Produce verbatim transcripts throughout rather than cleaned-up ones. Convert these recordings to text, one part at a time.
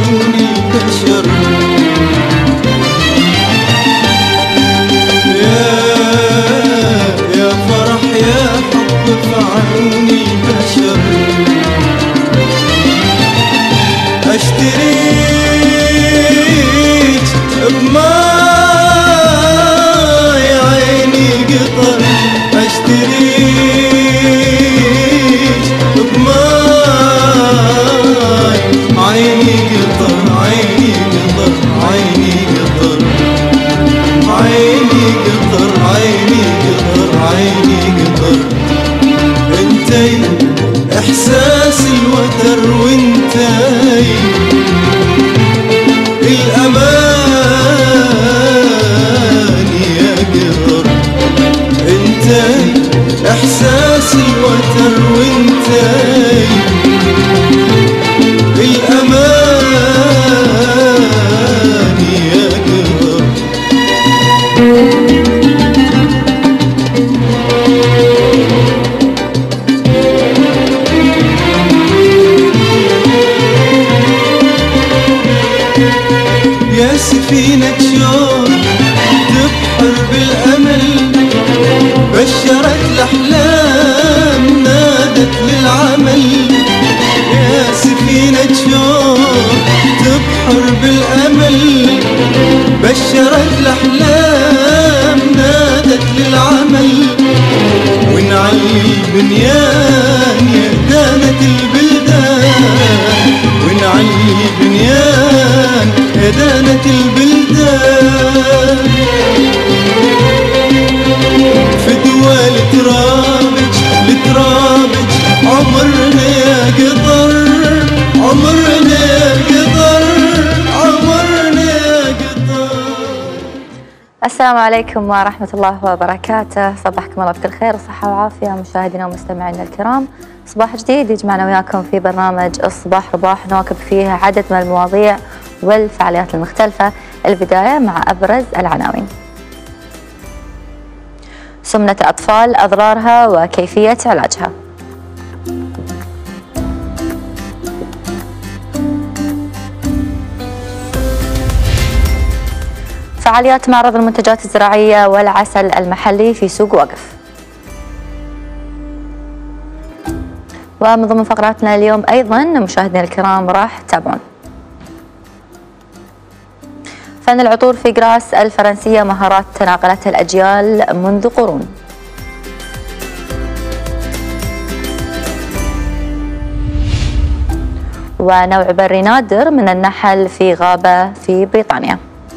عيون البشر. يا يا فرح يا حب في عيون البشر. اشتريك بماي عيني قطر، اشتريك بماي عيني قطر، عيني قطر، عيني قطر، عيني قطر، عيني قطر، عيني قطر. انتي احساس الوتر، وانتي الامان يا قطر. انتي احساس الوتر، وانتي الامان يا قطر. يا سفينة شوق تبحر بالأمل، بشرت الأحلام نادت للعمل. يا سفينة شوق تبحر بالأمل، بشرت الأحلام نادت للعمل. ونعلي البنيان يا دانة البلدان، ونعلي البنيان يا دانة البلدان. فدوى لترابج لترابج عمرنا يا قطر، عمرنا يا قطر، عمرنا يا قطر. السلام عليكم ورحمة الله وبركاته، صباحكم الله بكل خير وصحة وعافية مشاهدينا ومستمعينا الكرام. صباح جديد يجمعنا وياكم في برنامج الصباح رباح، نواكب فيه عدد من المواضيع والفعاليات المختلفة. البداية مع أبرز العناوين. سمنة الأطفال، أضرارها وكيفية علاجها. فعاليات معرض المنتجات الزراعية والعسل المحلي في سوق وقف. ومن ضمن فقراتنا اليوم أيضا مشاهدينا الكرام راح تتابعون فن العطور في جراس الفرنسية، مهارات تناقلتها الأجيال منذ قرون. ونوع بري نادر من النحل في غابة في بريطانيا.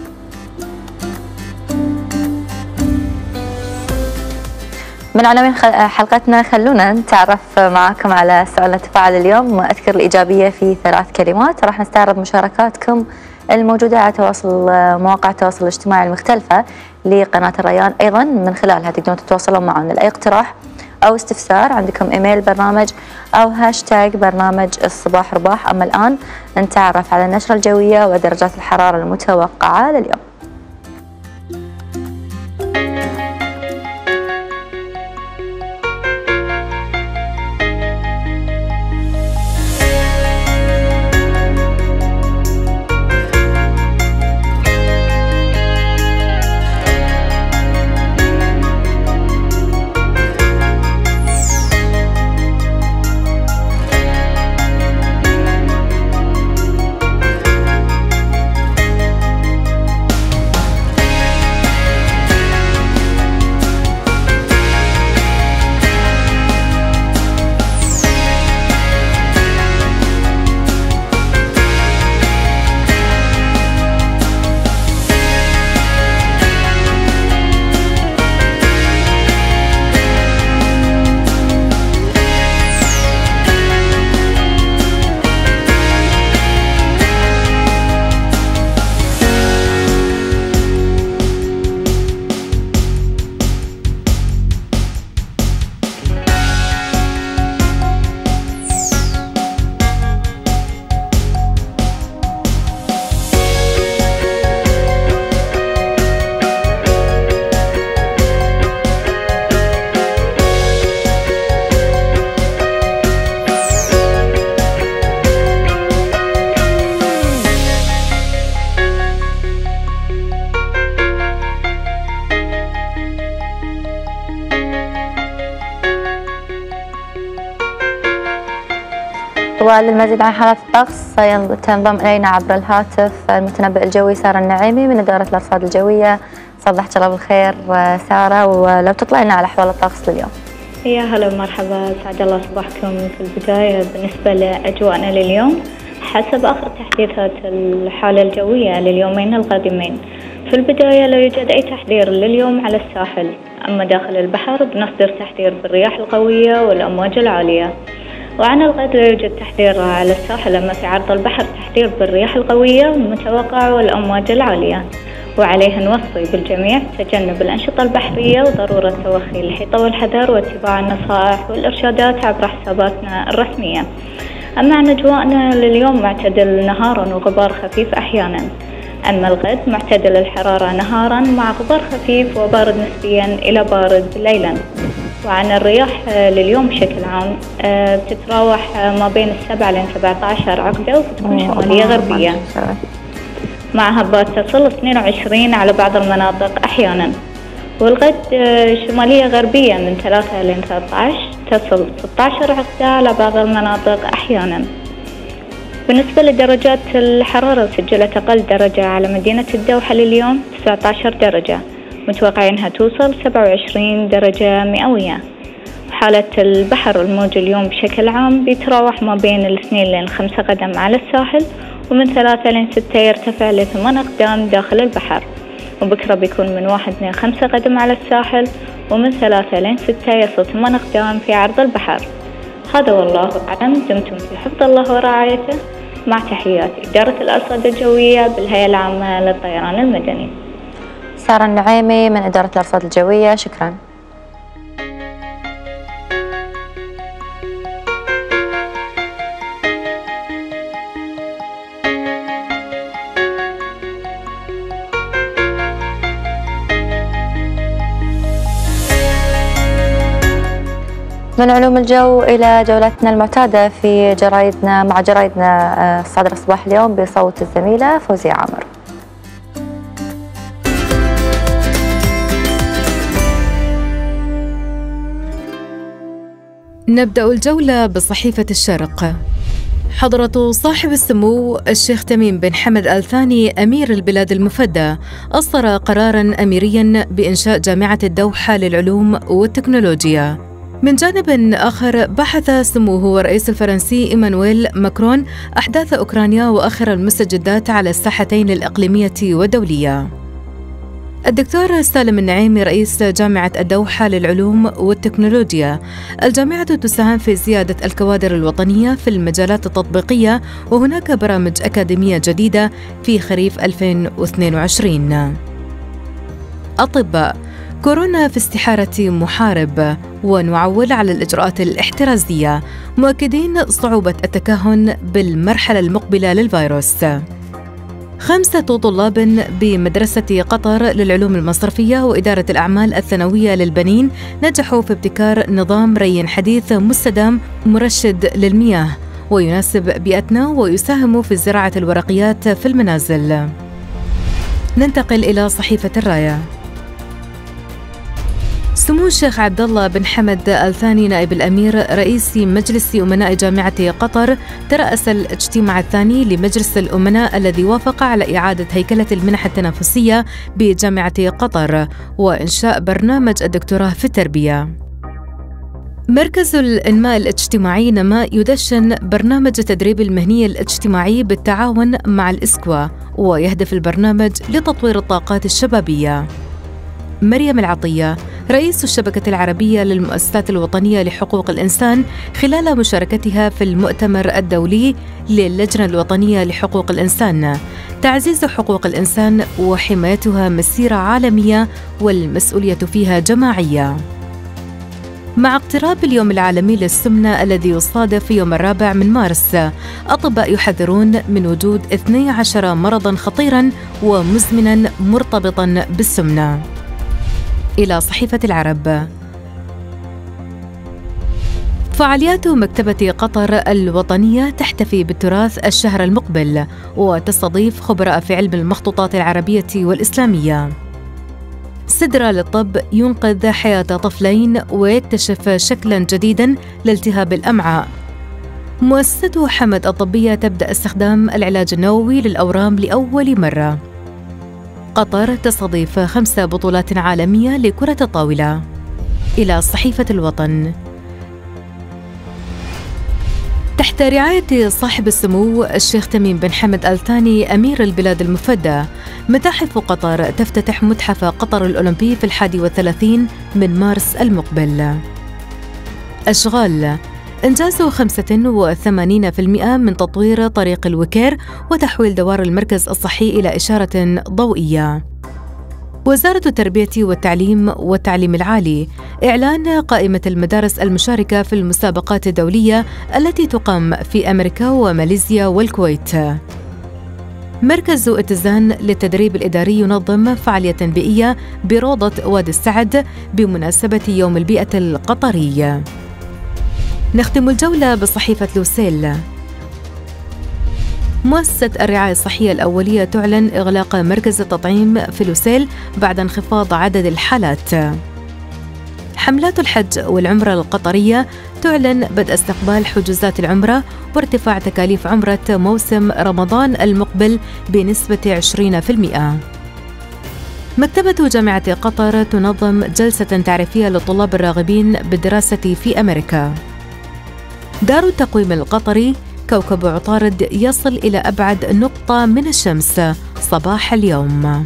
من عناوين حلقتنا خلونا نتعرف معكم على سؤال التفاعل اليوم، وأذكر الإيجابية في ثلاث كلمات. راح نستعرض مشاركاتكم الموجودة على تواصل مواقع التواصل الاجتماعي المختلفة لقناة الريان. أيضا من خلالها تقدرون تتواصلون معنا لأي اقتراح أو استفسار. عندكم إيميل برنامج أو هاشتاج برنامج الصباح رباح. أما الآن نتعرف على النشرة الجوية ودرجات الحرارة المتوقعة لليوم. وللمزيد عن حالات الطقس تنضم إلينا عبر الهاتف المتنبئ الجوي سارة النعيمي من إدارة الأرصاد الجوية. صبحت الله بالخير سارة، ولو تطلع لنا على أحوال الطقس لليوم. يا هلا ومرحبا، سعد الله صباحكم. في البداية بالنسبة لأجواءنا لليوم حسب آخر تحديثات الحالة الجوية لليومين القادمين، في البداية لا يوجد أي تحذير لليوم على الساحل، أما داخل البحر بنصدر تحذير بالرياح القوية والأمواج العالية. وعن الغد لا يوجد تحذير على الساحل، أما في عرض البحر تحذير بالرياح القوية المتوقعة والأمواج العالية. وعليه نوصي بالجميع تجنب الأنشطة البحرية وضرورة توخي الحيطة والحذر واتباع النصائح والإرشادات عبر حساباتنا الرسمية. أما عن أجواءنا لليوم معتدل نهارا وغبار خفيف أحيانا، أما الغد معتدل الحرارة نهارا مع غبار خفيف وبارد نسبيا إلى بارد ليلا. وعن الرياح لليوم بشكل عام بتتراوح ما بين السبعة لين سبعة عشر عقدة وبتكون شمالية غربية مع هبات تصل اثنين وعشرين على بعض المناطق أحيانا. والغد شمالية غربية من ثلاثة لين ثلاثة عشر تصل ستة عشر عقدة على بعض المناطق أحيانا. بالنسبة لدرجات الحرارة سجلت أقل درجة على مدينة الدوحة لليوم تسعة عشر درجة، متوقعينها توصل سبعة وعشرين درجة مئوية. حالة البحر الموج اليوم بشكل عام بيتراوح ما بين الاثنين لين خمسة قدم على الساحل، ومن ثلاثة لين ستة يرتفع لثمان أقدام داخل البحر. وبكرة بيكون من واحد لين خمسة قدم على الساحل، ومن ثلاثة لين ستة يصل ثمان أقدام في عرض البحر. هذا والله أعلم، دمتم في حفظ الله ورعايته، مع تحيات إدارة الأرصاد الجوية بالهيئة العامة للطيران المدني. سارة النعيمي من إدارة الأرصاد الجوية، شكرا. من علوم الجو إلى جولتنا المعتادة في جرايدنا مع جرايدنا الصادرة صباح اليوم بصوت الزميلة فوزية عامر. نبدأ الجولة بصحيفة الشرق. حضرة صاحب السمو الشيخ تميم بن حمد آل ثاني أمير البلاد المفدى أصدر قراراً أميرياً بإنشاء جامعة الدوحة للعلوم والتكنولوجيا. من جانب آخر بحث سموه والرئيس الفرنسي إيمانويل ماكرون أحداث أوكرانيا وآخر المستجدات على الساحتين الإقليمية والدولية. الدكتور سالم النعيمي رئيس جامعة الدوحة للعلوم والتكنولوجيا. الجامعة تساهم في زيادة الكوادر الوطنية في المجالات التطبيقية، وهناك برامج أكاديمية جديدة في خريف ألفين واثنين وعشرين. أطباء كورونا في استحارة محارب، ونعول على الإجراءات الاحترازية، مؤكدين صعوبة التكهن بالمرحلة المقبلة للفيروس. خمسة طلاب بمدرسة قطر للعلوم المصرفية وإدارة الأعمال الثانوية للبنين نجحوا في ابتكار نظام ري حديث مستدام مرشد للمياه ويناسب بيئتنا ويساهم في زراعة الورقيات في المنازل. ننتقل إلى صحيفة الراية. سمو الشيخ عبد الله بن حمد آل ثاني نائب الأمير رئيس مجلس أمناء جامعة قطر ترأس الاجتماع الثاني لمجلس الأمناء الذي وافق على إعادة هيكلة المنح التنافسية بجامعة قطر وإنشاء برنامج الدكتوراه في التربية. مركز الإنماء الاجتماعي نماء يدشن برنامج التدريب المهني الاجتماعي بالتعاون مع الإسكوا، ويهدف البرنامج لتطوير الطاقات الشبابية. مريم العطية رئيس الشبكة العربية للمؤسسات الوطنية لحقوق الإنسان خلال مشاركتها في المؤتمر الدولي للجنة الوطنية لحقوق الإنسان، تعزيز حقوق الإنسان وحمايتها مسيرة عالمية والمسؤولية فيها جماعية. مع اقتراب اليوم العالمي للسمنة الذي يصادف يوم الرابع من مارس، أطباء يحذرون من وجود اثني عشر مرضاً خطيراً ومزمناً مرتبطاً بالسمنة. إلى صحيفة العرب. فعاليات مكتبة قطر الوطنية تحتفي بالتراث الشهر المقبل وتستضيف خبراء في علم المخطوطات العربية والإسلامية. سدرة للطب ينقذ حياة طفلين ويكتشف شكلاً جديداً لالتهاب الأمعاء. مؤسسة حمد الطبية تبدأ استخدام العلاج النووي للأورام لأول مرة. قطر تستضيف خمس بطولات عالمية لكرة الطاولة. إلى صحيفة الوطن. تحت رعاية صاحب السمو الشيخ تميم بن حمد آل ثاني أمير البلاد المفدى، متاحف قطر تفتتح متحف قطر الأولمبي في الحادي والثلاثين من مارس المقبل. أشغال إنجاز خمسة وثمانين بالمئة من تطوير طريق الوكير وتحويل دوار المركز الصحي إلى إشارة ضوئية. وزارة التربية والتعليم والتعليم العالي إعلان قائمة المدارس المشاركة في المسابقات الدولية التي تقام في أمريكا وماليزيا والكويت. مركز اتزان للتدريب الإداري ينظم فعالية بيئية بروضة وادي السعد بمناسبة يوم البيئة القطري. نختم الجولة بصحيفة لوسيل. مؤسسة الرعاية الصحية الأولية تعلن إغلاق مركز التطعيم في لوسيل بعد انخفاض عدد الحالات. حملات الحج والعمرة القطرية تعلن بدء استقبال حجوزات العمرة وارتفاع تكاليف عمرة موسم رمضان المقبل بنسبة عشرين بالمئة. مكتبة جامعة قطر تنظم جلسة تعريفية للطلاب الراغبين بالدراسة في أمريكا. دار التقويم القطري كوكب عطارد يصل إلى أبعد نقطة من الشمس صباح اليوم.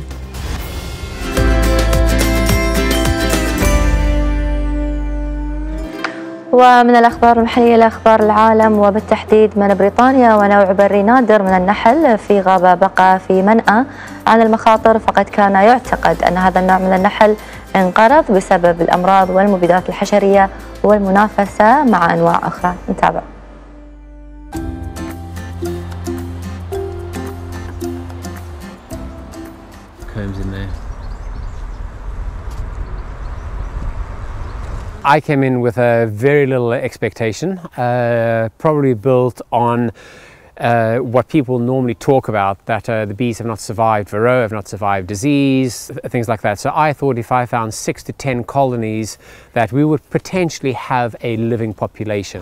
ومن الأخبار المحلية لأخبار العالم، وبالتحديد من بريطانيا، ونوع بري نادر من النحل في غابة بقى في منأى عن المخاطر، فقد كان يعتقد أن هذا النوع من النحل انقرض بسبب الأمراض والمبيدات الحشرية والمنافسة مع أنواع أخرى. نتابع. I came in with a very little expectation, uh, probably built on uh, what people normally talk about, that uh, the bees have not survived Varroa, have not survived disease, things like that. So I thought if I found six to ten colonies that we would potentially have a living population.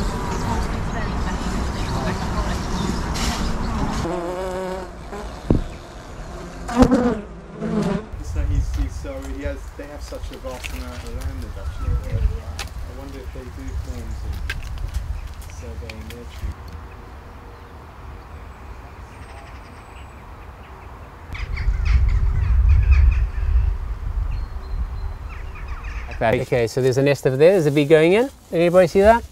So he's, he's so he has they have such a vast amount of land actually. I wonder if they do forms of surveying their tree. Okay, so there's a nest over there, there's a bee going in. Anybody see that?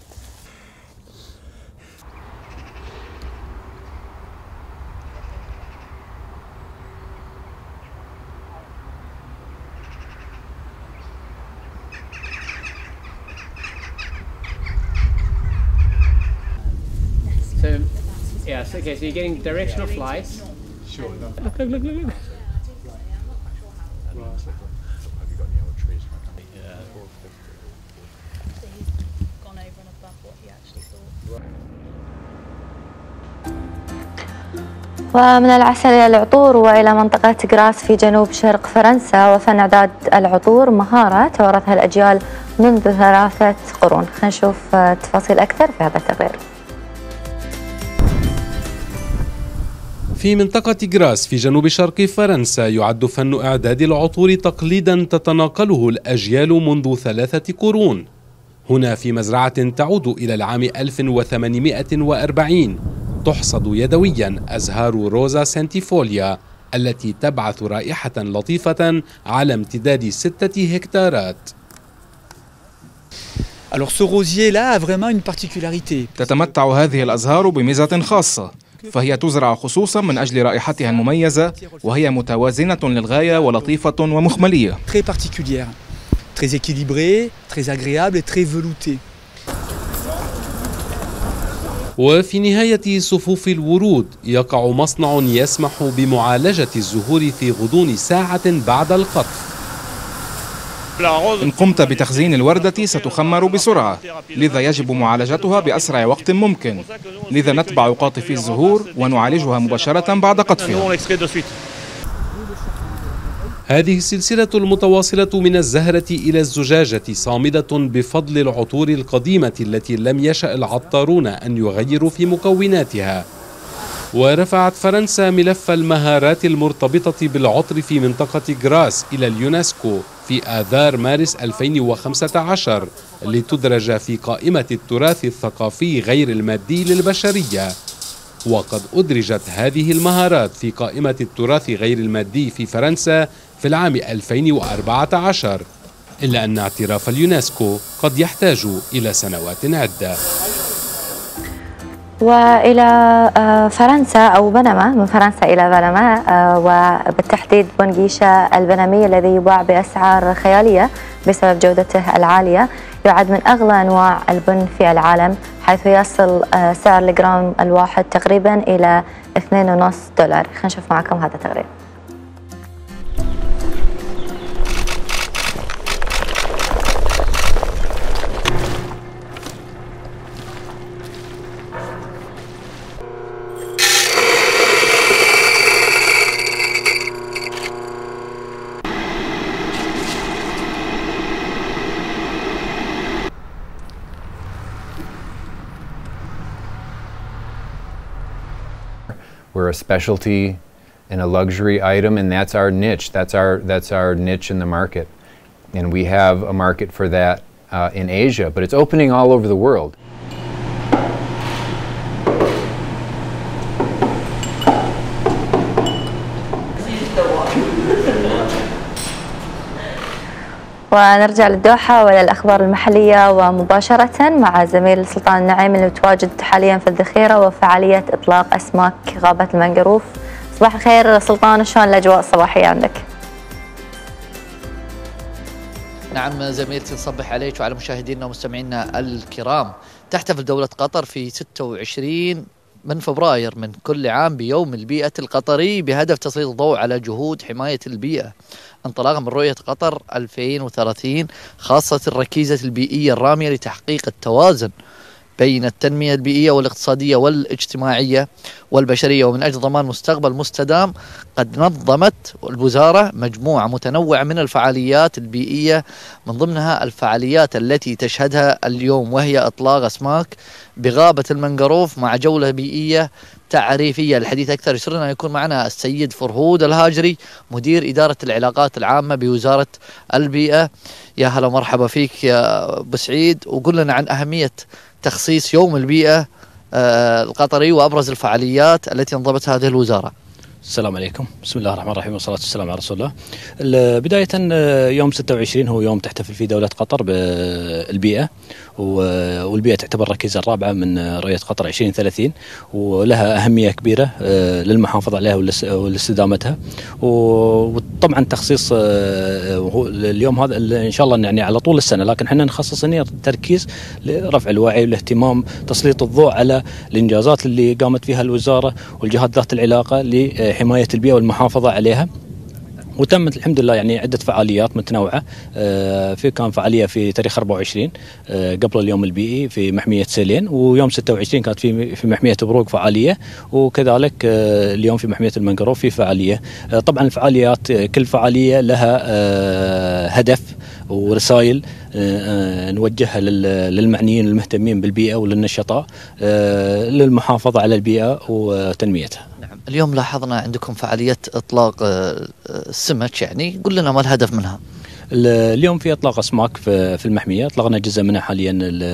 So, yes, okay, so you're getting directional flights. Sure. Look, look, look, look, look. Have you got any other trees? Yeah. So he's gone over and above what he actually thought. ومن العسل إلى العطور وإلى منطقة غراس في جنوب شرق فرنسا، وفن إعداد العطور مهارة تورثها الأجيال منذ ثلاثة قرون. خلينا نشوف تفاصيل أكثر في هذا التقرير. في منطقة غراس في جنوب شرق فرنسا يعد فن إعداد العطور تقليدا تتناقله الأجيال منذ ثلاثة قرون. هنا في مزرعة تعود إلى العام ألف وثمانمئة وأربعين تحصد يدويا أزهار روزا سنتيفوليا التي تبعث رائحة لطيفة على امتداد ستة هكتارات. Alors ce rosier là a vraiment une particularité. تتمتع هذه الأزهار بميزة خاصة، فهي تزرع خصوصا من أجل رائحتها المميزة، وهي متوازنة للغاية ولطيفة ومخملية. Très particulière, très équilibrée, très agréable et très veloutée. وفي نهاية صفوف الورود يقع مصنع يسمح بمعالجة الزهور في غضون ساعة بعد القطف. إن قمت بتخزين الوردة ستخمر بسرعة، لذا يجب معالجتها بأسرع وقت ممكن، لذا نتبع قاطفي الزهور ونعالجها مباشرة بعد قطفها. هذه السلسلة المتواصلة من الزهرة إلى الزجاجة صامدة بفضل العطور القديمة التي لم يشأ العطارون أن يغيروا في مكوناتها. ورفعت فرنسا ملف المهارات المرتبطة بالعطر في منطقة غراس إلى اليونسكو في آذار مارس ألفين وخمسة عشر لتدرج في قائمة التراث الثقافي غير المادي للبشرية. وقد أدرجت هذه المهارات في قائمة التراث غير المادي في فرنسا في العام ألفين وأربعة عشر، إلا أن اعتراف اليونسكو قد يحتاج إلى سنوات عدة. وإلى فرنسا أو بنما، من فرنسا إلى بنما، وبالتحديد بن جيشة البنمي الذي يباع بأسعار خيالية بسبب جودته العالية، يعد من أغلى أنواع البن في العالم، حيث يصل سعر الجرام الواحد تقريبا إلى اثنين ونص دولار. خلينا نشوف معكم هذا التقرير. We're a specialty and a luxury item, and that's our niche. That's our that's our niche in the market, and we have a market for that uh, in Asia, but it's opening all over the world. ونرجع للدوحة وللأخبار المحلية ومباشرة مع زميل سلطان النعيم اللي متواجد حاليا في الذخيرة وفعالية إطلاق أسماك غابة المنقروف. صباح الخير سلطان، شلون الأجواء الصباحية عندك؟ نعم زميلتي، نصبح عليك وعلى مشاهدينا ومستمعينا الكرام. تحتفل دولة قطر في ستة وعشرين من فبراير من كل عام بيوم البيئة القطري بهدف تسليط الضوء على جهود حماية البيئة انطلاقا من رؤية قطر ألفين وثلاثين، خاصة الركيزة البيئية الرامية لتحقيق التوازن بين التنمية البيئية والاقتصادية والاجتماعية والبشرية، ومن أجل ضمان مستقبل مستدام قد نظمت الوزارة مجموعة متنوعة من الفعاليات البيئية، من ضمنها الفعاليات التي تشهدها اليوم وهي إطلاق أسماك بغابة المنقروف مع جولة بيئية تعريفية. الحديث أكثر يسرنا يكون معنا السيد فرهود الهاجري مدير إدارة العلاقات العامة بوزارة البيئة. يا هلا ومرحبا فيك يا أبو سعيد، وقل لنا عن أهمية تخصيص يوم البيئة القطري وأبرز الفعاليات التي انضبط هذه الوزارة. السلام عليكم، بسم الله الرحمن الرحيم والصلاة والسلام على رسول الله. بداية يوم ستة وعشرين هو يوم تحتفل فيه دولة قطر بالبيئة، والبيئة تعتبر الركيزة الرابعة من رؤية قطر عشرين ثلاثين، ولها أهمية كبيرة للمحافظة عليها ولاستدامتها. وطبعا تخصيص اليوم هذا إن شاء الله يعني على طول السنة، لكن احنا نخصص هنا تركيز لرفع الوعي والاهتمام، تسليط الضوء على الإنجازات اللي قامت فيها الوزارة والجهات ذات العلاقة لحماية البيئة والمحافظة عليها. وتمت الحمد لله يعني عدة فعاليات متنوعة. في كان فعالية في تاريخ أربعة وعشرين قبل اليوم البيئي في محمية سيلين، ويوم ستة وعشرين كانت في في محمية بروق فعالية، وكذلك اليوم في محمية المنقروف في فعالية. طبعا الفعاليات كل فعالية لها هدف ورسائل نوجهها للمعنيين المهتمين بالبيئة وللنشطاء للمحافظة على البيئة وتنميتها. نعم، اليوم لاحظنا عندكم فعالية إطلاق السمك، يعني قل لنا ما الهدف منها؟ اليوم في اطلاق اسماك في المحميه، اطلقنا جزء منها حاليا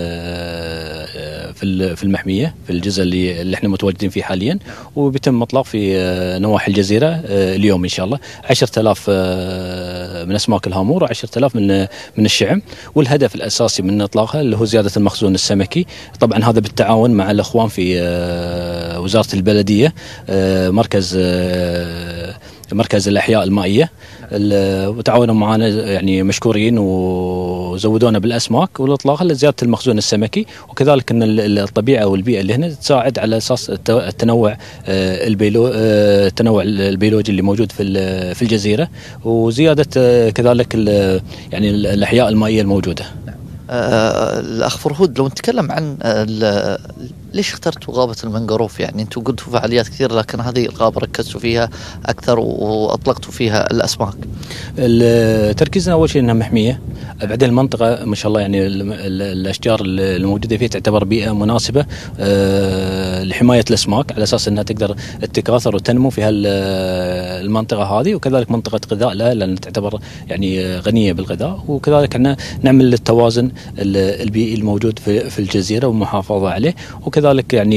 في في المحميه في الجزء اللي اللي احنا متواجدين فيه حاليا، وبيتم اطلاق في نواحي الجزيره اليوم ان شاء الله عشرة آلاف من اسماك الهامور وعشرة آلاف من من الشعم. والهدف الاساسي من اطلاقها اللي هو زياده المخزون السمكي، طبعا هذا بالتعاون مع الاخوان في وزاره البلديه، مركز مركز الأحياء المائية، وتعاونوا معنا يعني مشكورين وزودونا بالأسماك والإطلاق لزيادة المخزون السمكي، وكذلك أن الطبيعة والبيئة اللي هنا تساعد على أساس التنوع البيلو التنوع البيولوجي اللي موجود في في الجزيرة، وزيادة كذلك يعني الأحياء المائية الموجودة. آه الأخ فرهود، لو نتكلم عن آه ليش اخترتوا غابة المنقروف؟ يعني أنتم قلتوا فعاليات كثير، لكن هذه الغابة ركزتوا فيها أكثر وأطلقتوا فيها الأسماك. تركيزنا أول شيء أنها محمية، بعدين المنطقة ما شاء الله يعني الأشجار الموجودة فيها تعتبر بيئة مناسبة آه لحماية الأسماك، على أساس أنها تقدر تتكاثر وتنمو في المنطقة هذه، وكذلك منطقة غذاء لها لأن تعتبر يعني غنية بالغذاء، وكذلك احنا نعمل التوازن البيئي الموجود في الجزيرة والمحافظة عليه، وكذلك يعني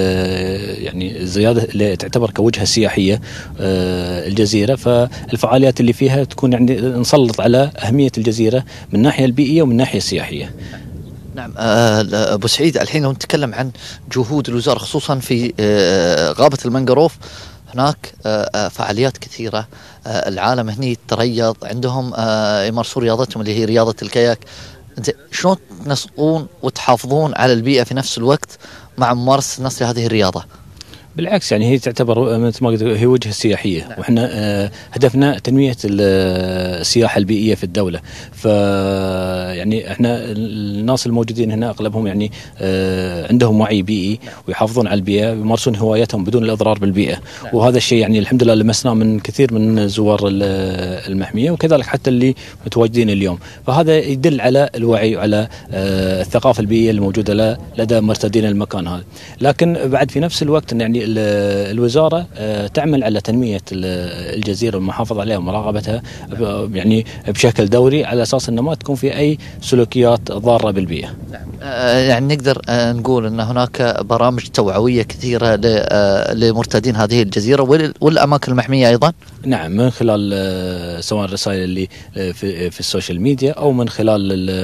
يعني الزيادة اللي تعتبر كوجهة سياحية الجزيرة، فالفعاليات اللي فيها تكون يعني نسلط على أهمية الجزيرة من الناحية البيئية ومن الناحية السياحية. نعم أبو سعيد، الحين لو نتكلم عن جهود الوزارة خصوصا في غابة المنقروف، هناك فعاليات كثيرة، العالم هني تريض، عندهم يمارسون رياضتهم اللي هي رياضة الكاياك. انت شلون تنسقون وتحافظون على البيئة في نفس الوقت مع ممارسة الناس لهذه الرياضة؟ بالعكس يعني هي تعتبر مثل ما قلت هي وجهة سياحية. نعم. واحنا آه هدفنا تنمية السياحة البيئية في الدولة، ف يعني احنا الناس الموجودين هنا اغلبهم يعني آه عندهم وعي بيئي ويحافظون على البيئة ويمارسون هواياتهم بدون الإضرار بالبيئة. نعم. وهذا الشيء يعني الحمد لله لمسناه من كثير من زوار المحمية، وكذلك حتى اللي متواجدين اليوم، فهذا يدل على الوعي وعلى آه الثقافة البيئية الموجودة لدى مرتادين المكان هذا. لكن بعد في نفس الوقت يعني الوزارة تعمل على تنمية الجزيرة والمحافظة عليها ومراقبتها يعني بشكل دوري، على أساس أنه ما تكون في أي سلوكيات ضارة بالبيئة. يعني نقدر نقول أن هناك برامج توعوية كثيرة لمرتادين هذه الجزيرة والأماكن المحمية أيضا؟ نعم، من خلال سواء الرسائل اللي في, في السوشيال ميديا أو من خلال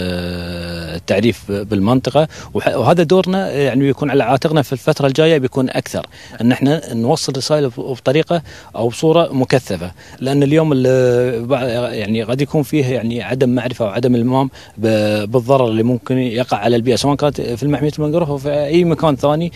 التعريف بالمنطقة، وهذا دورنا يعني بيكون على عاتقنا في الفترة الجاية، بيكون أكثر أن احنا نوصل رسائل بطريقة أو بصورة مكثفة، لأن اليوم يعني قد يكون فيه يعني عدم معرفة وعدم المام بالضرر اللي ممكن يقع على البيئة، سواء كانت في المحمية المنقروف أو في أي مكان ثاني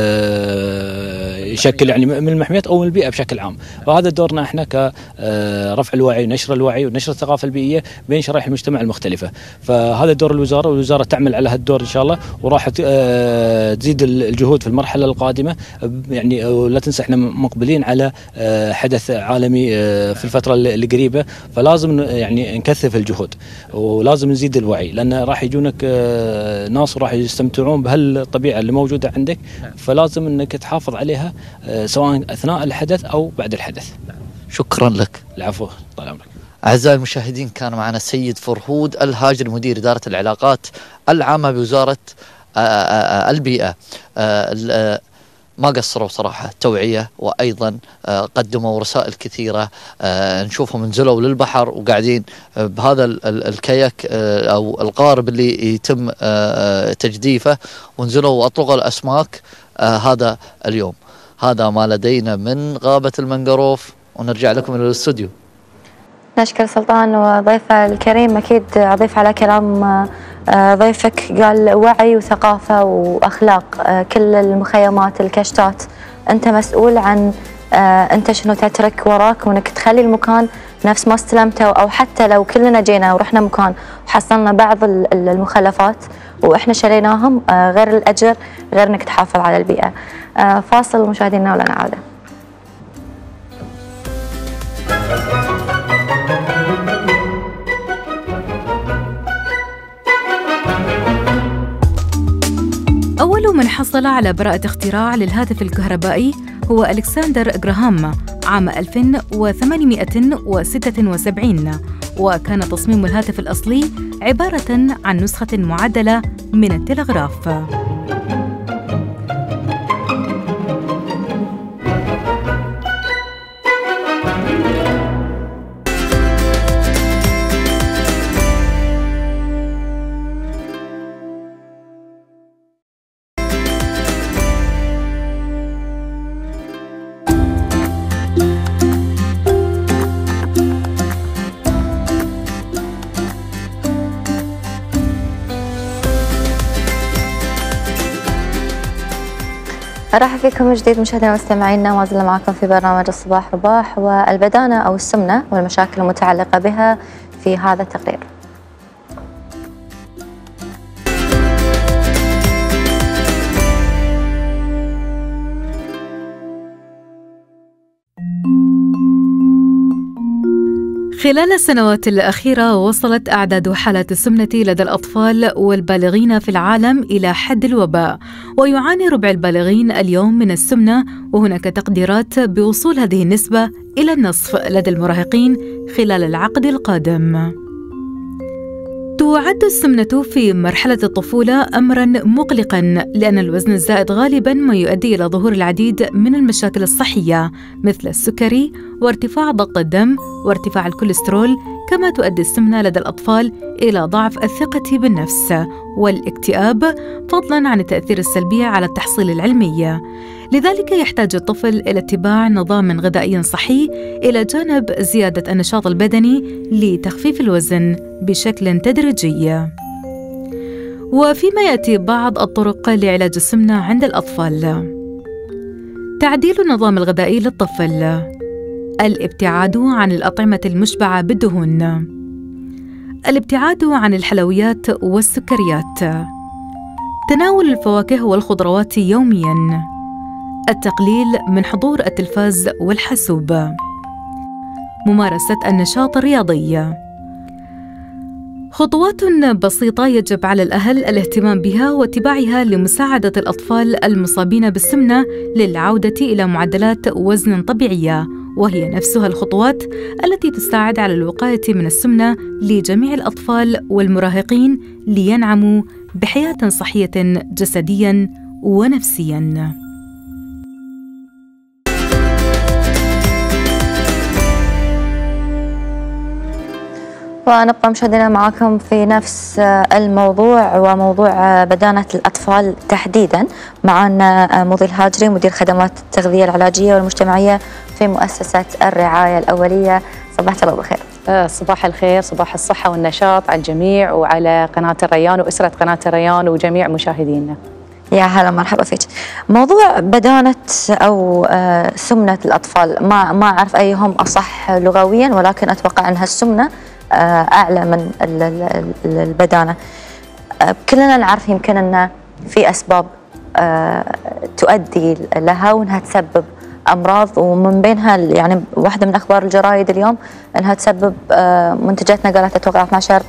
يشكل يعني من المحميات أو من البيئة بشكل عام. فهذا دورنا احنا كرفع الوعي ونشر الوعي ونشر الثقافة البيئية بين شرائح المجتمع المختلفة. فهذا دور الوزارة، والوزارة تعمل على هالدور إن شاء الله، وراح تزيد الجهود في المرحلة القادمة. يعني لا تنسى احنا مقبلين على حدث عالمي في الفترة القريبة، فلازم يعني نكثف الجهود ولازم نزيد الوعي، لأن راح يجونك ناس وراح يستمتعون بهالطبيعة اللي موجودة عندك، فلازم انك تحافظ عليها سواء أثناء الحدث أو بعد الحدث. شكرا لك. العفو، طال عمرك. أعزائي المشاهدين، كان معنا السيد فرهود الهاجري مدير إدارة العلاقات العامة بوزارة البيئة. ما قصروا صراحة توعية، وأيضا قدموا رسائل كثيرة، نشوفهم نزلوا للبحر وقاعدين بهذا الكاياك أو القارب اللي يتم تجديفه، ونزلوا وأطلقوا الأسماك هذا اليوم. هذا ما لدينا من غابة المنقروف، ونرجع لكم إلى الاستوديو. نشكر سلطان وضيفه الكريم. أكيد أضيف على كلام ضيفك، قال وعي وثقافة وأخلاق. كل المخيمات الكشتات أنت مسؤول عن أنت شنو تترك وراك، وأنك تخلي المكان نفس ما استلمته، أو حتى لو كلنا جينا ورحنا مكان وحصلنا بعض المخلفات وإحنا شريناهم، غير الأجر غير أنك تحافظ على البيئة. فاصل مشاهدينا ولنا عودة. أول من حصل على براءة اختراع للهاتف الكهربائي هو ألكسندر غراهام عام ألف وثمانمائة وستة وسبعين، وكان تصميم الهاتف الأصلي عبارة عن نسخة معدلة من التلغراف. أرحب فيكم من جديد مشاهدينا ومستمعينا، ما زلنا معكم في برنامج الصباح رباح والبدانة أو السمنة والمشاكل المتعلقة بها في هذا التقرير. خلال السنوات الأخيرة وصلت أعداد حالات السمنة لدى الأطفال والبالغين في العالم إلى حد الوباء، ويعاني ربع البالغين اليوم من السمنة، وهناك تقديرات بوصول هذه النسبة إلى النصف لدى المراهقين خلال العقد القادم. تعد السمنة في مرحلة الطفولة أمراً مقلقاً، لأن الوزن الزائد غالباً ما يؤدي إلى ظهور العديد من المشاكل الصحية مثل السكري وارتفاع ضغط الدم وارتفاع الكوليسترول، كما تؤدي السمنة لدى الأطفال إلى ضعف الثقة بالنفس والاكتئاب، فضلاً عن التأثير السلبي على التحصيل العلمي. لذلك يحتاج الطفل إلى اتباع نظام غذائي صحي إلى جانب زيادة النشاط البدني لتخفيف الوزن بشكل تدريجي. وفيما يأتي بعض الطرق لعلاج السمنة عند الأطفال: تعديل النظام الغذائي للطفل، الابتعاد عن الأطعمة المشبعة بالدهون، الابتعاد عن الحلويات والسكريات، تناول الفواكه والخضروات يومياً، التقليل من حضور التلفاز والحاسوب، ممارسة النشاط الرياضي. خطوات بسيطة يجب على الأهل الاهتمام بها واتباعها لمساعدة الأطفال المصابين بالسمنة للعودة إلى معدلات وزن طبيعية، وهي نفسها الخطوات التي تساعد على الوقاية من السمنة لجميع الأطفال والمراهقين لينعموا بحياة صحية جسدياً ونفسياً. ونبقى مشاهدينا معكم في نفس الموضوع وموضوع بدانة الأطفال تحديدا. معنا مضي الهاجري مدير خدمات التغذية العلاجية والمجتمعية في مؤسسة الرعاية الأولية. صباح الله بالخير. صباح الخير، صباح الصحة والنشاط على الجميع وعلى قناة الريان وأسرة قناة الريان وجميع مشاهدينا. يا هلا مرحبا فيك. موضوع بدانة أو سمنة الأطفال ما ما أعرف أيهم أصح لغويا، ولكن أتوقع أنها السمنة أعلى من البدانة. كلنا نعرف يمكن أن في أسباب تؤدي لها وأنها تسبب أمراض، ومن بينها يعني واحدة من أخبار الجرايد اليوم أنها تسبب منتجات نقلات أتوقع اثني عشر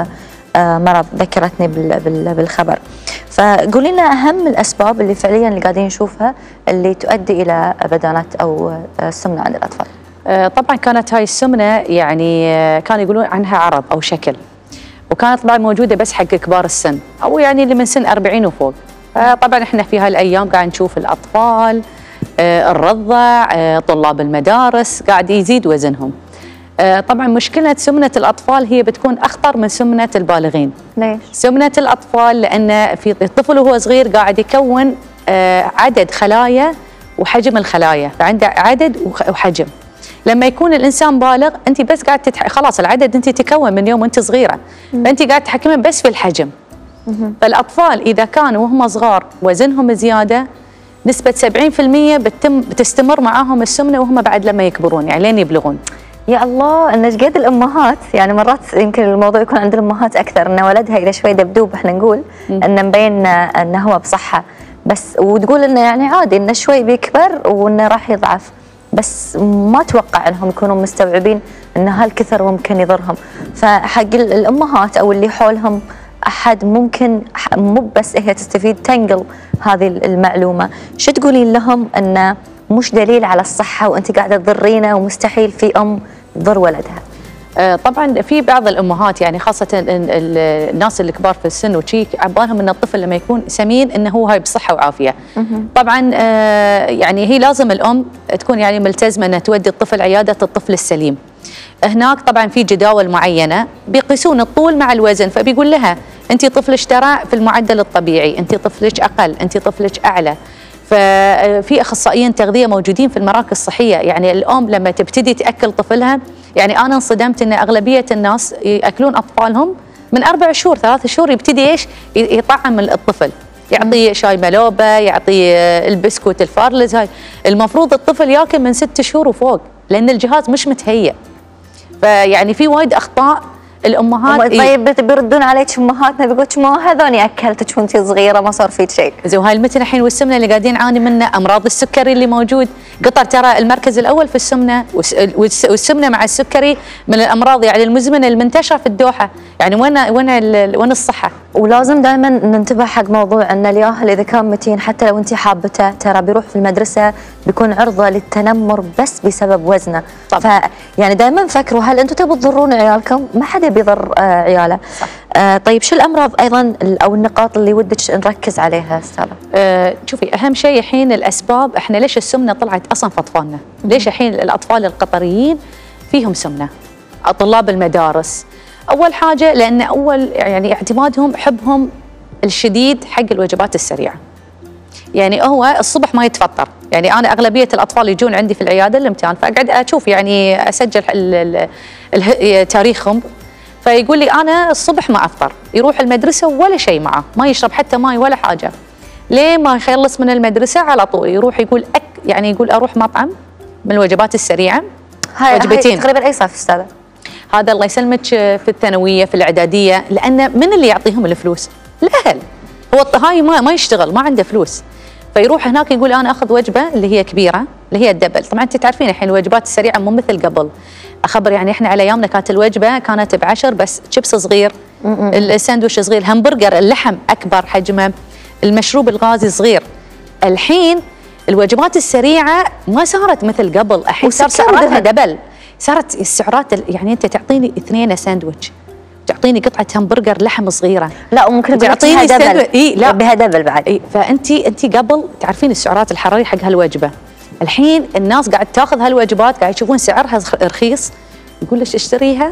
مرض ذكرتني بالخبر. فقولي لنا أهم الأسباب اللي فعليا اللي قاعدين نشوفها اللي تؤدي إلى بدانة أو السمنة عند الأطفال. طبعا كانت هاي السمنة يعني كانوا يقولون عنها عرض أو شكل، وكانت طبعا موجودة بس حق كبار السن أو يعني اللي من سن أربعين وفوق. طبعا احنا في هالأيام قاعد نشوف الأطفال، الرضع، طلاب المدارس قاعد يزيد وزنهم. طبعا مشكلة سمنة الأطفال هي بتكون أخطر من سمنة البالغين. ليش؟ سمنة الأطفال لأن في الطفل وهو صغير قاعد يكون عدد خلايا وحجم الخلايا، فعنده عدد وحجم. لما يكون الانسان بالغ انت بس قاعد تتح... خلاص العدد انت تكون من يوم وانت صغيره، فانت قاعد تحكمين بس في الحجم. فالاطفال اذا كانوا وهم صغار وزنهم زياده نسبه سبعين بالمئة بتتم بتستمر معاهم السمنه وهم بعد لما يكبرون، يعني لين يبلغون. يا الله، ان قد الامهات يعني مرات يمكن الموضوع يكون عند الامهات اكثر، ان ولدها اذا شوي دبدوب احنا نقول انه مبين انه هو بصحه، بس وتقول انه يعني عادي انه شوي بيكبر وانه راح يضعف، بس ما اتوقع انهم يكونوا مستوعبين ان هالكثر ممكن يضرهم. فحق الامهات او اللي حولهم احد ممكن مو بس هي تستفيد تنقل هذه المعلومه، شو تقولين لهم انه مش دليل على الصحه وانت قاعده تضرينا ومستحيل في ام تضر ولدها؟ طبعا في بعض الامهات يعني خاصه الناس الكبار في السن وشي عبالهم ان الطفل لما يكون سمين انه هو هاي بصحه وعافيه. طبعا يعني هي لازم الام تكون يعني ملتزمه انها تودي الطفل عياده الطفل السليم. هناك طبعا في جداول معينه بيقيسون الطول مع الوزن، فبيقول لها انت طفلك ترى في المعدل الطبيعي، انت طفلك اقل، انت طفلك اعلى. ففي اخصائيين تغذيه موجودين في المراكز الصحيه، يعني الام لما تبتدي تاكل طفلها، يعني انا انصدمت ان اغلبيه الناس ياكلون اطفالهم من اربع شهور ثلاث شهور يبتدي ايش؟ يطعم الطفل، يعطي شاي ملوبه، يعطي البسكوت الفارلز. هاي المفروض الطفل ياكل من ست شهور وفوق لان الجهاز مش متهيئ. فيعني في وايد اخطاء الامهات طيب بيردون عليك امهاتنا بيقولوا ما هذوني اكلتك وانت صغيره ما صار فيك شيء. زين وهاي المتن الحين والسمنه اللي قاعدين نعاني منه، امراض السكري اللي موجود، قطر ترى المركز الاول في السمنه، والسمنه مع السكري من الامراض يعني المزمنه المنتشره في الدوحه، يعني وين وين وين الصحه؟ ولازم دائما ننتبه حق موضوع ان الياهل اذا كان متين حتى لو انت حابته ترى بيروح في المدرسه بيكون عرضه للتنمر بس بسبب وزنه. ف يعني دائما فكروا هل انتم تبوا تضرون عيالكم؟ ما حدا بيضر آه عياله. صح. آه طيب شو الامراض ايضا او النقاط اللي ودك نركز عليها استاذه؟ آه شوفي اهم شيء الحين الاسباب، احنا ليش السمنه طلعت اصلا في اطفالنا؟ ليش الحين الاطفال القطريين فيهم سمنه؟ طلاب المدارس. اول حاجه لان اول يعني اعتمادهم حبهم الشديد حق الوجبات السريعه. يعني هو الصبح ما يتفطر، يعني انا اغلبيه الاطفال يجون عندي في العياده الامتحان فاقعد اشوف يعني اسجل ال ال ال تاريخهم، فيقول لي انا الصبح ما افطر، يروح المدرسه ولا شيء معه، ما يشرب حتى ماي ولا حاجه. ليه ما يخلص من المدرسه على طول يروح يقول أك يعني يقول اروح مطعم من الوجبات السريعه. هاي وجبتين تقريبا اي صف استاذه؟ هذا الله يسلمك في الثانويه في الاعداديه، لان من اللي يعطيهم الفلوس؟ الاهل. هو هاي ما ما يشتغل ما عنده فلوس، فيروح هناك يقول انا اخذ وجبه اللي هي كبيره اللي هي الدبل. طبعا انت تعرفين الحين الوجبات السريعه مو مثل قبل. اخبر يعني احنا على ايامنا كانت الوجبه كانت بعشر بس، شيبس صغير، الساندويش صغير، همبرجر اللحم اكبر حجمه، المشروب الغازي صغير. الحين الوجبات السريعه ما صارت مثل قبل، الحين صار سعراتها دبل، صارت السعرات يعني انت تعطيني اثنين ساندويتش، تعطيني قطعه همبرجر لحم صغيره، لا وممكن تعطيني دبل. اي لا بها دبل بعد. اي فانت انت قبل تعرفين السعرات الحراريه حق هالوجبه، الحين الناس قاعد تاخذ هالوجبات قاعد يشوفون سعرها رخيص، يقول لك اشتريها،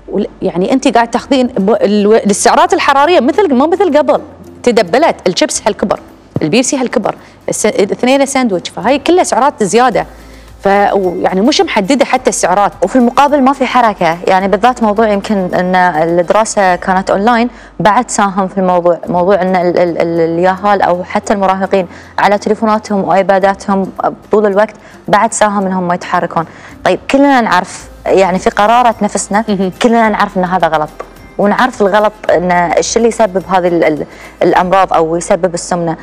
يعني انت قاعد تاخذين السعرات الحراريه مثل ما مثل قبل، تدبلت، الشيبس هالكبر، البيبسي هالكبر، الاثنين ساندويتش، فهاي كلها سعرات زياده. ف يعني مش محدده حتى السعرات، وفي المقابل ما في حركه، يعني بالذات موضوع يمكن ان الدراسه كانت اونلاين بعد ساهم في الموضوع، موضوع ان ال ال ال الياهال او حتى المراهقين على تليفوناتهم وايباداتهم طول الوقت بعد ساهم انهم ما يتحركون. طيب كلنا نعرف يعني في قرارة نفسنا كلنا نعرف ان هذا غلط، ونعرف الغلط ان الشيء اللي يسبب هذه ال ال الامراض او يسبب السمنه.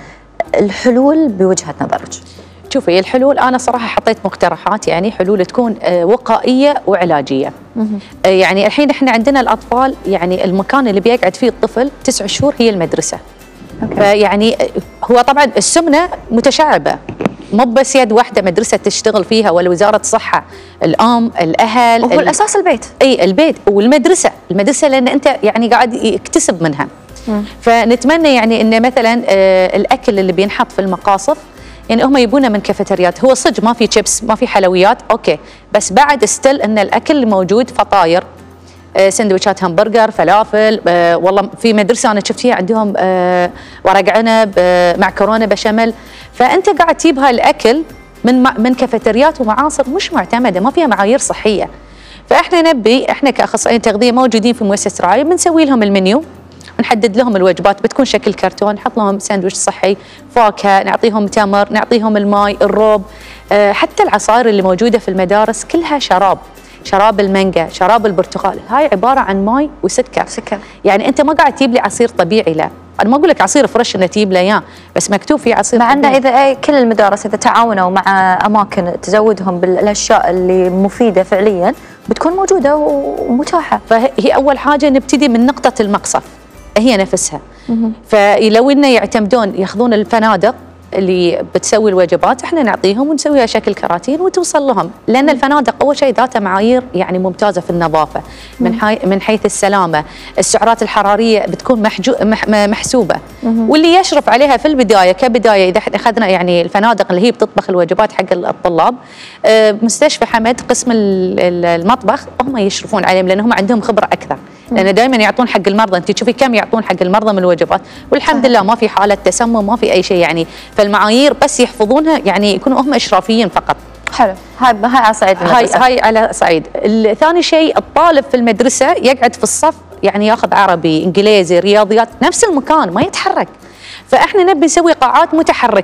الحلول بوجهه نظرك؟ شوفي الحلول انا صراحه حطيت مقترحات، يعني حلول تكون وقائيه وعلاجيه. يعني الحين احنا عندنا الاطفال يعني المكان اللي بيقعد فيه الطفل تسع شهور هي المدرسه. أوكي. فيعني هو طبعا السمنه متشعبه، مو بس يد واحده مدرسه تشتغل فيها ولا وزاره الصحه، الام، الاهل، وهو الاساس البيت. اي البيت والمدرسه، المدرسه لان انت يعني قاعد يكتسب منها. م. فنتمنى يعني ان مثلا الاكل اللي بينحط في المقاصف يعني هم يبونه من كافيتريات، هو صدق ما في شيبس ما في حلويات اوكي، بس بعد استل ان الاكل اللي موجود فطاير، آه سندويشات همبرجر، فلافل، آه والله في مدرسه انا شفت فيها عندهم آه ورق عنب، آه معكرونه بشاميل، فانت قاعد تجيب هالاكل من من كافيتريات ومعاصر مش معتمده، ما فيها معايير صحيه. فاحنا نبي احنا كاخصائيين تغذيه موجودين في مؤسسه رعايه بنسوي لهم المنيو، نحدد لهم الوجبات، بتكون شكل كرتون، نحط لهم ساندويش صحي، فاكهه، نعطيهم تمر، نعطيهم الماي، الروب، أه حتى العصائر اللي موجوده في المدارس كلها شراب، شراب المانجا، شراب البرتقال، هاي عباره عن ماي وسكر. سكر. يعني انت ما قاعد تجيب لي عصير طبيعي، لا، انا ما اقول لك عصير فريش انه تجيب له اياه، بس مكتوب فيه عصير مع انه اذا كل المدارس اذا تعاونوا مع اماكن تزودهم بالاشياء اللي مفيده فعليا بتكون موجوده ومتاحه. فهي اول حاجه نبتدي من نقطه المقصف هي نفسها. فلو انه يعتمدون ياخذون الفنادق اللي بتسوي الوجبات، احنا نعطيهم ونسويها شكل كراتين وتوصل لهم، لان الفنادق اول شيء ذاتها معايير يعني ممتازه في النظافه، من حي من حيث السلامه، السعرات الحراريه بتكون محجو مح محسوبه، واللي يشرف عليها في البدايه كبدايه اذا اخذنا يعني الفنادق اللي هي بتطبخ الوجبات حق الطلاب، مستشفى حمد قسم المطبخ هم يشرفون عليهم لان هم عندهم خبره اكثر، لان دائما يعطون حق المرضى، انت تشوفي كم يعطون حق المرضى من الوجبات، والحمد لله ما في حاله تسمم ما في اي شيء، يعني فالمعايير بس يحفظونها يعني يكونوا هم اشرافيين فقط. حلو، هاي هاي على صعيد المدرسة. هاي هاي على صعيد. ثاني شيء الطالب في المدرسه يقعد في الصف يعني ياخذ عربي، انجليزي، رياضيات، نفس المكان ما يتحرك. فاحنا نبي نسوي قاعات متحركه،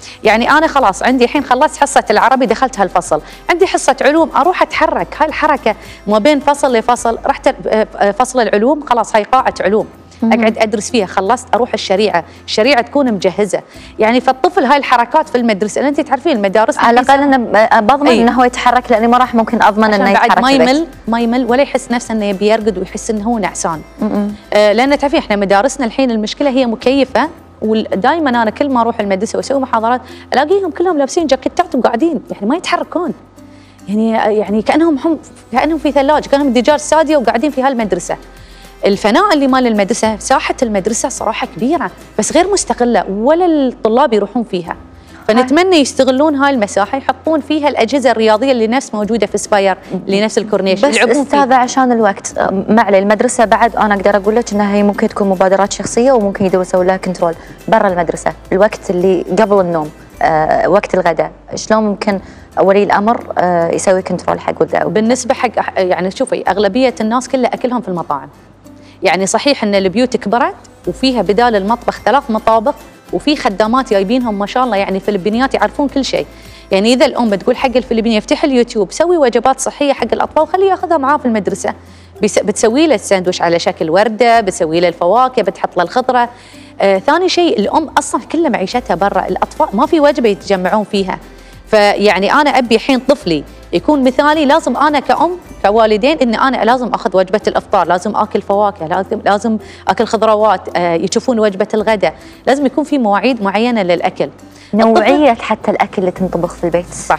يعني انا خلاص عندي الحين خلصت حصه العربي دخلت هالفصل، عندي حصه علوم اروح اتحرك، هاي الحركه ما بين فصل لفصل، رحت فصل العلوم خلاص هاي قاعه علوم اقعد ادرس فيها، خلصت اروح الشريعه، الشريعه تكون مجهزه، يعني فالطفل هاي الحركات في المدرسه لان انت تعرفين المدارس على الاقل انا بضمن انه هو يتحرك لاني ما راح ممكن اضمن انه يتحرك بعد ما يمل ما يمل ولا يحس نفسه انه يبي يرقد ويحس انه هو نعسان. آه لان تعرفين احنا مدارسنا الحين المشكله هي مكيفه، ودائما انا كل ما اروح المدرسه واسوي محاضرات الاقيهم كلهم لابسين جاكيتات وقاعدين يعني ما يتحركون، يعني يعني كانهم هم كانهم في ثلاجه، كانهم دجاج ساديه وقاعدين في هالمدرسه. الفناء اللي مال المدرسه، ساحه المدرسه صراحه كبيره بس غير مستغله ولا الطلاب يروحون فيها، فنتمنى يستغلون هاي المساحه يحطون فيها الاجهزه الرياضيه اللي نفس موجوده في سباير، اللي نفس الكورنيش بس استاذه عشان الوقت معلي المدرسه بعد انا اقدر اقول لك انها هي ممكن تكون مبادرات شخصيه وممكن يقدروا يسوون لها كنترول برا المدرسه، الوقت اللي قبل النوم آه، وقت الغداء شلون ممكن ولي الامر آه، يسوي كنترول حق ولده؟ بالنسبه حق يعني شوفي اغلبيه الناس كلها اكلهم في المطاعم، يعني صحيح ان البيوت كبرت وفيها بدال المطبخ ثلاث مطابخ وفي خدامات جايبينهم ما شاء الله يعني فلبينيات يعرفون كل شيء، يعني اذا الام بتقول حق الفلبيني يفتح اليوتيوب سوي وجبات صحيه حق الاطفال وخليه ياخذها معاه في المدرسه، بتسوي له الساندويش على شكل ورده، بتسوي له الفواكه، بتحط له الخضره. آه ثاني شيء الام اصلا كل معيشتها برا، الاطفال ما في وجبه يتجمعون فيها، فيعني انا ابي حين طفلي يكون مثالي، لازم انا كأم كوالدين ان انا لازم اخذ وجبه الافطار، لازم اكل فواكه، لازم لازم اكل خضروات، آه يشوفون وجبه الغداء، لازم يكون في مواعيد معينه للاكل، نوعيه حتى الاكل اللي تنطبخ في البيت. صح.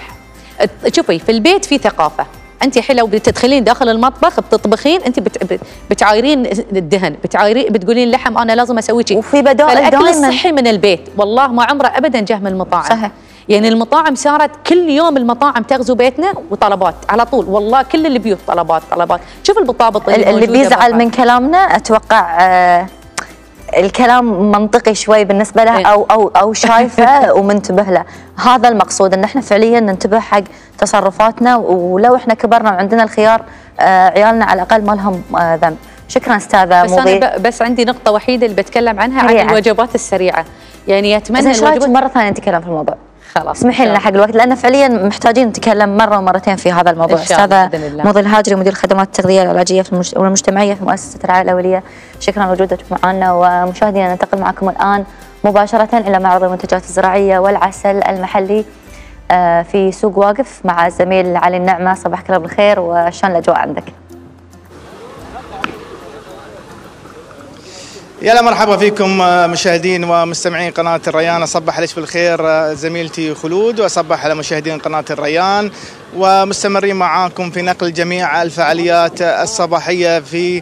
شوفي في البيت في ثقافه، انت الحين لو بتدخلين داخل المطبخ بتطبخين انت بت... بتعايرين الدهن، بتعايرين بتقولين لحم انا لازم اسوي شيء، وفي بدائل الاكل الصحي من البيت والله ما عمره ابدا جه من المطاعم. صحيح. يعني المطاعم صارت كل يوم المطاعم تغزو بيتنا وطلبات على طول، والله كل البيوت طلبات طلبات، شوف البطابط اللي, اللي بيزعل من كلامنا اتوقع آه الكلام منطقي شوي بالنسبه له او او او شايفه ومنتبه له، هذا المقصود ان احنا فعليا ننتبه حق تصرفاتنا، ولو احنا كبرنا وعندنا الخيار آه عيالنا على الاقل ما لهم آه ذنب. شكرا استاذه بس مضي. انا بس عندي نقطه وحيده اللي بتكلم عنها عن الوجبات السريعه، يعني اتمنى الوجبات مره ثانيه نتكلم في الموضوع. خلاص اسمحي لنا حق الوقت لان فعليا محتاجين نتكلم مره ومرتين في هذا الموضوع. استاذه مضي الهاجري مدير خدمات التغذيه العلاجيه والمجتمعيه في مؤسسه الرعايه الاوليه، شكرا لوجودك معنا. ومشاهدينا ننتقل معكم الان مباشره الى معرض المنتجات الزراعيه والعسل المحلي في سوق واقف مع الزميل علي النعمه. صباحك الله بالخير وشلون الاجواء عندك؟ يا مرحبا فيكم مشاهدين ومستمعين قناة الريان، أصبح عليك بالخير زميلتي خلود وأصبح على مشاهدين قناة الريان، ومستمرين معاكم في نقل جميع الفعاليات الصباحية في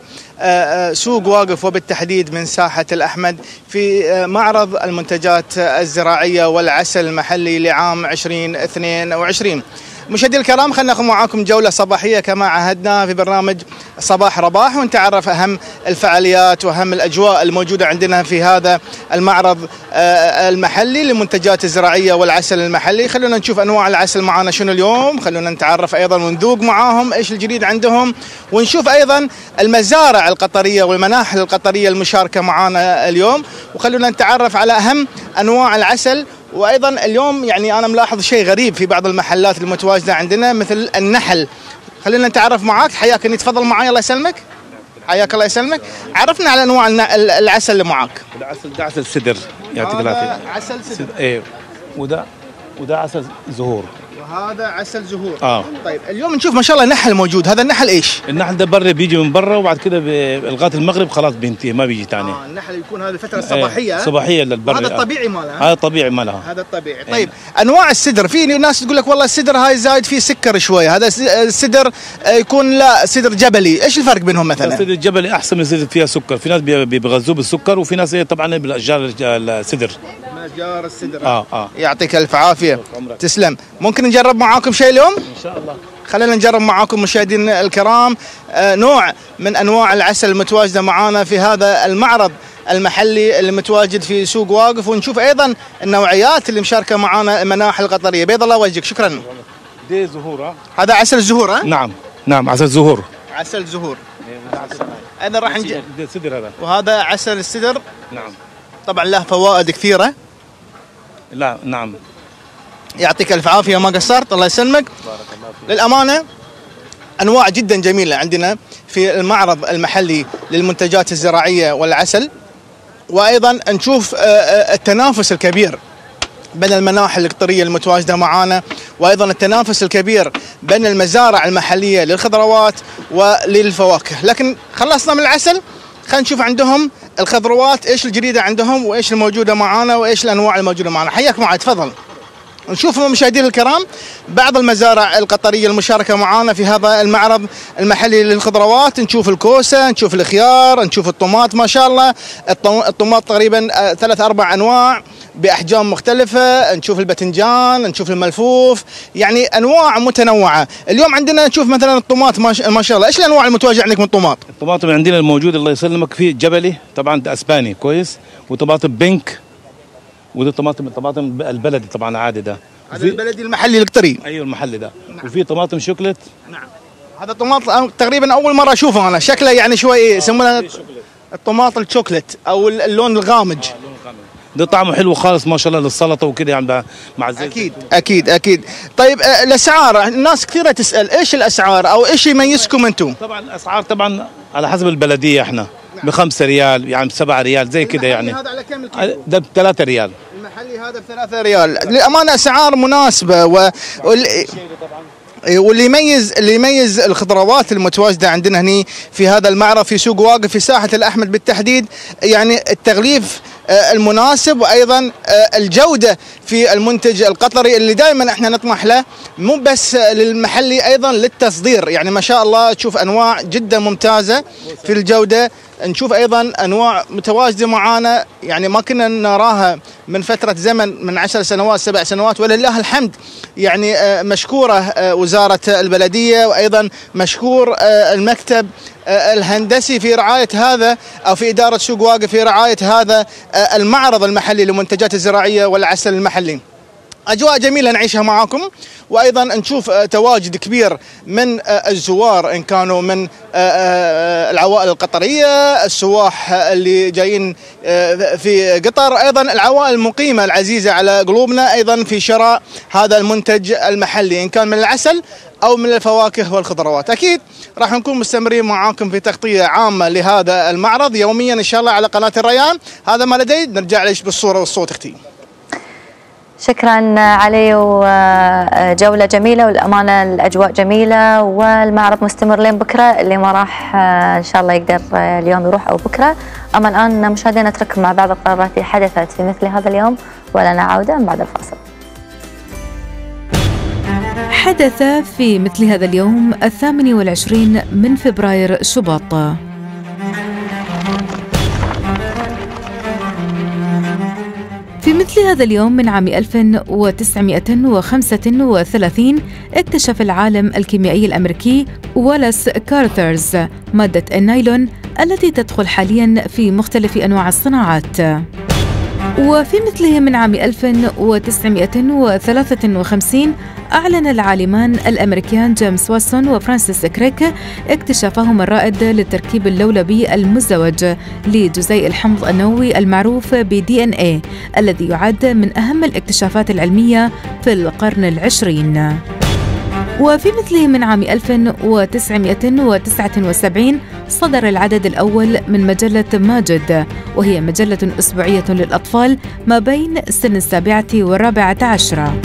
سوق واقف وبالتحديد من ساحة الأحمد في معرض المنتجات الزراعية والعسل المحلي لعام ألفين واثنين وعشرين. مشاهدينا الكرام خلينا ناخذ معاكم جولة صباحية كما عهدنا في برنامج صباح رباح ونتعرف أهم الفعاليات وأهم الأجواء الموجودة عندنا في هذا المعرض المحلي للمنتجات الزراعية والعسل المحلي. خلونا نشوف أنواع العسل معنا شنو اليوم، خلونا نتعرف أيضا ونذوق معاهم إيش الجديد عندهم، ونشوف أيضا المزارع القطرية والمناحل القطرية المشاركة معنا اليوم، وخلونا نتعرف على أهم أنواع العسل. وايضا اليوم يعني انا ملاحظ شيء غريب في بعض المحلات المتواجده عندنا مثل النحل. خلينا نتعرف معاك، حياك اني تفضل معي. الله يسلمك. حياك الله يسلمك. عرفنا على انواع العسل اللي معاك. العسل ده عسل سدر يعطيك العافيه. عسل سدر. ايه وده وده عسل زهور. وهذا عسل زهور. اه طيب اليوم نشوف ما شاء الله نحل موجود، هذا النحل ايش؟ النحل ده برا بيجي من برا وبعد كده لغايه المغرب خلاص بينتهي ما بيجي ثاني. اه النحل يكون هذه الفتره الصباحيه. ايه صباحيه للبر. هذا الطبيعي مالها. هذا الطبيعي مالها. هذا الطبيعي. طيب ايه. انواع السدر، في ناس تقول لك والله السدر هاي زايد فيه سكر شويه، هذا السدر يكون لا سدر جبلي، ايش الفرق بينهم مثلا؟ السدر الجبلي احسن من السدر فيها سكر، في ناس بيغذوه بالسكر وفي ناس طبعا بالاشجار السدر. اشجار السدر. اه اه يعطيك الف عافيه. تسلم. ممكن نجرب معاكم شيء اليوم؟ ان شاء الله. خلينا نجرب معاكم مشاهدينا الكرام آه نوع من انواع العسل المتواجده معانا في هذا المعرض المحلي اللي متواجد في سوق واقف، ونشوف ايضا النوعيات اللي مشاركه معانا المناحل القطريه. بيض الله وجهك. شكرا. دي زهور. هذا عسل الزهور ها؟ نعم نعم عسل زهور. عسل زهور. هذا راح نجي السدر هذا. وهذا عسل السدر. نعم. طبعا له فوائد كثيره. لا نعم. يعطيك الف عافيه ما قصرت، الله يسلمك. للامانه انواع جدا جميله عندنا في المعرض المحلي للمنتجات الزراعيه والعسل، وايضا نشوف التنافس الكبير بين المناحل القطريه المتواجده معانا، وايضا التنافس الكبير بين المزارع المحليه للخضروات وللفواكه. لكن خلصنا من العسل، خلينا نشوف عندهم الخضروات ايش الجديده عندهم وايش الموجوده معانا وايش الانواع الموجوده معانا. حياك معي، تفضل. نشوف مشاهدينا الكرام بعض المزارع القطريه المشاركه معانا في هذا المعرض المحلي للخضروات. نشوف الكوسه، نشوف الخيار، نشوف الطماط، ما شاء الله الطماط تقريبا ثلاث اربع انواع باحجام مختلفه، نشوف الباذنجان، نشوف الملفوف، يعني انواع متنوعه. اليوم عندنا نشوف مثلا الطماط ما شاء الله. ايش الانواع المتواجده عندك من الطماط؟ الطماطم عندنا الموجود الله يسلمك في جبلي طبعا اسباني كويس، وطماطم بينك، وده طماطم الطماطم البلدي طبعا عادي ده. هذا البلدي المحلي القطري. ايوه المحلي ده. نعم. وفي طماطم شوكليت. نعم. هذا طماط تقريبا اول مره اشوفه انا، شكله يعني شوي يسمونه الطماط الشوكليت او اللون الغامج. آه اللون الغامج. ده طعمه حلو خالص ما شاء الله للسلطه وكده يعني مع الزيت. اكيد اكيد اكيد. طيب الاسعار، الناس كثيره تسال ايش الاسعار او ايش يميزكم انتم؟ طبعا الاسعار طبعا على حسب البلديه احنا. نعم. بخمسة ريال يعني بسبعة ريال زي كده يعني. هذا على كم الكيلو؟ ده بثلاثة ريال. المحلي هذا بثلاثة ريال، للامانه اسعار مناسبه. و... واللي... واللي يميز اللي يميز الخضروات المتواجده عندنا هني في هذا المعرض في سوق واقف في ساحه الاحمد بالتحديد، يعني التغليف المناسب وايضا الجوده في المنتج القطري اللي دائما احنا نطمح له، مو بس للمحلي ايضا للتصدير. يعني ما شاء الله تشوف انواع جدا ممتازه في الجوده. نشوف ايضا انواع متواجده معانا يعني ما كنا نراها من فتره زمن من عشر سنوات سبع سنوات، ولله الحمد. يعني مشكوره وزاره البلديه وايضا مشكور المكتب الهندسي في رعايه هذا او في اداره سوق واقف في رعايه هذا المعرض المحلي للمنتجات الزراعيه والعسل المحلي. أجواء جميلة نعيشها معاكم، وأيضا نشوف تواجد كبير من الزوار إن كانوا من العوائل القطرية، السواح اللي جايين في قطر، أيضا العوائل المقيمة العزيزة على قلوبنا أيضا في شراء هذا المنتج المحلي إن كان من العسل أو من الفواكه والخضروات. أكيد راح نكون مستمرين معاكم في تغطية عامة لهذا المعرض يوميا إن شاء الله على قناة الريان. هذا ما لدي، نرجع ليش بالصورة والصوت أختي. شكرا علي، وجولة جميلة والأمانة الأجواء جميلة، والمعرض مستمر لين بكرة. اللي ما راح إن شاء الله يقدر اليوم يروح أو بكرة. أما الآن مشاهدينا نترككم مع بعض القرارات اللي حدثت في مثل هذا اليوم، ولنا عودة بعد الفاصل. حدث في مثل هذا اليوم الثامن والعشرين من فبراير شباط. في مثل هذا اليوم من عام ألف وتسعمائة وخمسة وثلاثين اكتشف العالم الكيميائي الأمريكي والاس كارترز مادة النايلون التي تدخل حالياً في مختلف أنواع الصناعات. وفي مثله من عام ألف وتسعمائة وثلاثة وخمسين أعلن العالمان الأمريكان جيمس واتسون وفرانسيس كريك اكتشافهم الرائد للتركيب اللولبي المزدوج لجزيء الحمض النووي المعروف ب دي إن إيه الذي يعد من أهم الاكتشافات العلمية في القرن العشرين. وفي مثله من عام ألف وتسعمائة وتسعة وسبعين صدر العدد الأول من مجلة ماجد، وهي مجلة أسبوعية للأطفال ما بين سن السابعة والرابعة عشرة.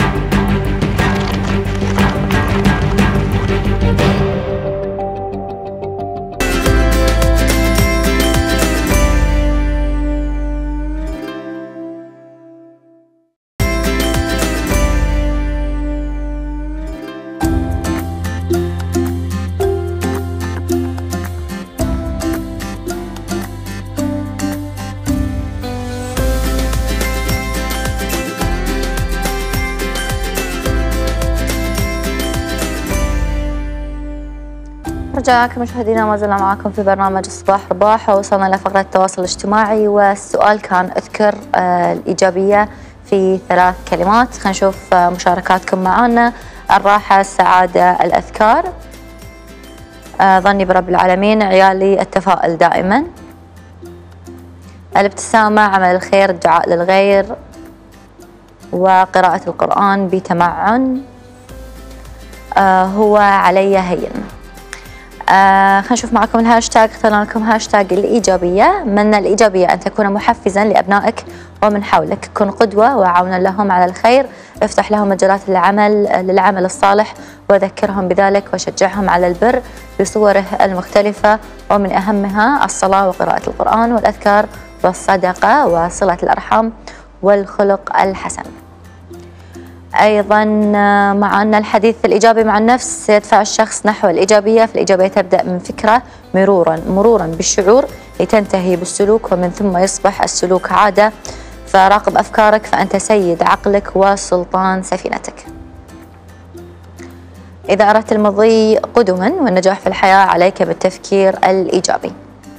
رجعنا لكم مشاهدينا، ما زلنا معكم في برنامج الصباح رباح، ووصلنا لفقرة التواصل الاجتماعي، والسؤال كان اذكر آه الإيجابية في ثلاث كلمات. خلينا نشوف آه مشاركاتكم معنا. الراحة، السعادة، الأذكار. آه ظني برب العالمين، عيالي، التفاؤل دائما. الابتسامة، عمل الخير، الدعاء للغير. وقراءة القرآن بتمعن آه هو علي هين. آه خلينا نشوف معكم الهاشتاج. اخترنا لكم هاشتاج الإيجابية. من الإيجابية أن تكون محفزا لأبنائك ومن حولك، كن قدوة وعونا لهم على الخير، افتح لهم مجالات العمل للعمل الصالح وذكرهم بذلك وشجعهم على البر بصوره المختلفة، ومن أهمها الصلاة وقراءة القرآن والأذكار والصدقة وصلة الأرحام والخلق الحسن. أيضا مع أن الحديث الإيجابي مع النفس يدفع الشخص نحو الإيجابية، فالإيجابية تبدأ من فكرة مرورا مرورا بالشعور لتنتهي بالسلوك، ومن ثم يصبح السلوك عادة. فراقب أفكارك فأنت سيد عقلك وسلطان سفينتك. إذا أردت المضي قدما والنجاح في الحياة عليك بالتفكير الإيجابي.